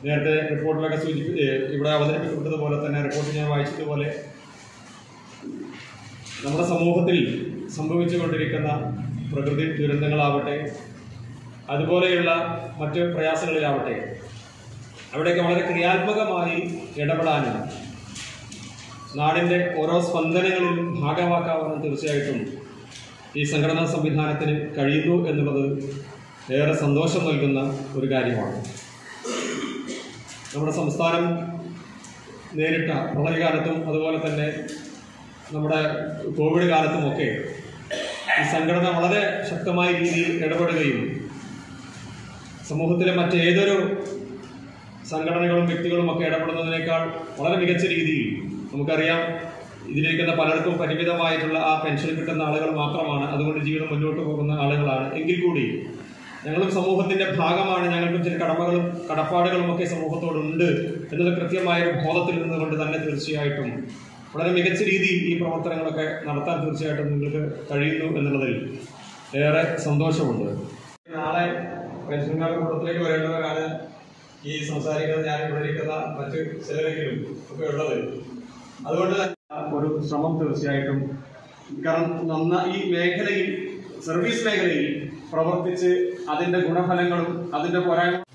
നേരത്തെ റിപ്പോർട്ടിലൊക്കെ ഇവിടെ അവതരിപ്പിക്കപ്പെട്ടതുപോലെ തന്നെ റിപ്പോർട്ട് ഞാൻ വായിച്ചതുപോലെ നമ്മുടെ സമൂഹത്തിൽ സംഭവിച്ചുകൊണ്ടിരിക്കുന്ന പ്രകൃതി ദുരന്തങ്ങളാവട്ടെ, അതുപോലെയുള്ള മറ്റ് പ്രയാസങ്ങളിലാവട്ടെ, അവിടെയൊക്കെ വളരെ ക്രിയാത്മകമായി ഇടപെടാനും നാടിൻ്റെ ഓരോ സ്പന്ദനങ്ങളിലും ഭാഗമാക്കാവാനും തീർച്ചയായിട്ടും ഈ സംഘടനാ സംവിധാനത്തിന് കഴിയുന്നു എന്നുള്ളത് ഏറെ സന്തോഷം നൽകുന്ന ഒരു കാര്യമാണ്. നമ്മുടെ സംസ്ഥാനം നേരിട്ട പ്രളയകാലത്തും അതുപോലെ തന്നെ നമ്മുടെ കോവിഡ് കാലത്തുമൊക്കെ ഈ സംഘടന വളരെ ശക്തമായ രീതിയിൽ ഇടപെടുകയും സമൂഹത്തിലെ മറ്റേതൊരു സംഘടനകളും വ്യക്തികളും ഒക്കെ ഇടപെടുന്നതിനേക്കാൾ വളരെ മികച്ച രീതിയിൽ, നമുക്കറിയാം ഇതിലിരിക്കുന്ന പലർക്കും പരിമിതമായിട്ടുള്ള ആ പെൻഷൻ കിട്ടുന്ന ആളുകൾ മാത്രമാണ്, അതുകൊണ്ട് ജീവിതം മുന്നോട്ട് പോകുന്ന ആളുകളാണ്. എങ്കിൽ കൂടി ഞങ്ങളും സമൂഹത്തിന്റെ ഭാഗമാണ്, ഞങ്ങൾക്കും ചില കടമകളും കടപ്പാടുകളും ഒക്കെ സമൂഹത്തോടുണ്ട് എന്നത് കൃത്യമായ ഒരു ബോധത്തിൽ നിന്നുകൊണ്ട് തന്നെ തീർച്ചയായിട്ടും വളരെ മികച്ച രീതിയിൽ ഈ പ്രവർത്തനങ്ങളൊക്കെ നടത്താൻ തീർച്ചയായിട്ടും നിങ്ങൾക്ക് കഴിയുന്നു എന്നുള്ളതിൽ ഏറെ സന്തോഷമുണ്ട്. നാളെ പെൻഷൻകാരുടെ കൂട്ടത്തിലേക്ക് വരേണ്ടവരാണ് ഈ സംസാരിക്കുന്നത്, ഞാൻ ഇവിടെ ഇരിക്കുന്ന മറ്റ് ചിലരെങ്കിലും ഒക്കെ ഉള്ളത്. അതുകൊണ്ട് ഒരു ശ്രമം തീർച്ചയായിട്ടും, കാരണം ഈ മേഖലയിൽ, സർവീസ് മേഖലയിൽ പ്രവർത്തിച്ച് അതിന്റെ ഗുണഫലങ്ങളും അതിന്റെ പോരായ്മ